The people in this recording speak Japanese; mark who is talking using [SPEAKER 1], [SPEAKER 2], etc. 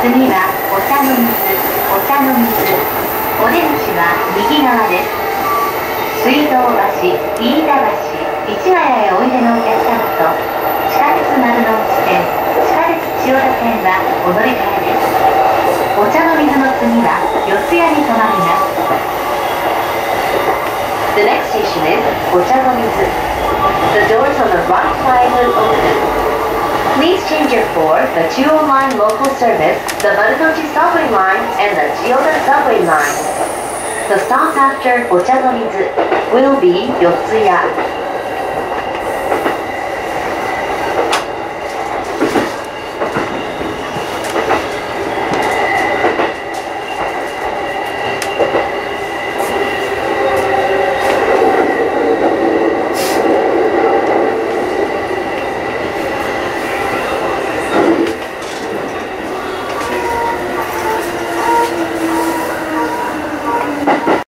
[SPEAKER 1] 次はお茶の水、お茶の水。お出口は右側です。水道橋、飯田橋、市ヶ谷へおいでのお客様と、地下鉄丸の内線、地下鉄千代田線はお乗り換えです。お茶の水の次は四谷に停まります。The next station is お茶の水。The doors on the right side will open. Please change your for the Chuo Line local service, the Marunochi subway line, and the Chiyoda subway line. The stop after Ochanomizu will be Yotsuya.